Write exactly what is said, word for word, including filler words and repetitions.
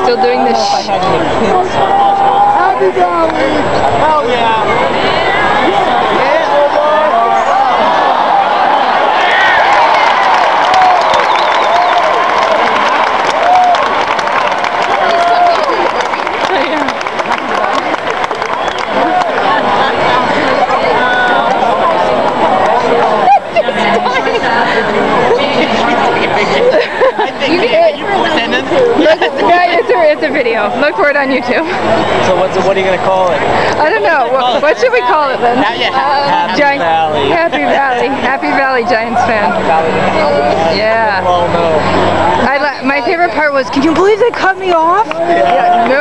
Still doing this. Happy Valley! Hell yeah! Yeah, it's a, it's a video. Look for it on YouTube. So what's what are you gonna call it? I don't know. What, what should we call it then? Uh, yeah, Happy Giant, Valley. Happy Valley. Happy Valley Giants fan. Yeah. Oh no. I li my favorite part was, can you believe they cut me off? Yeah. No.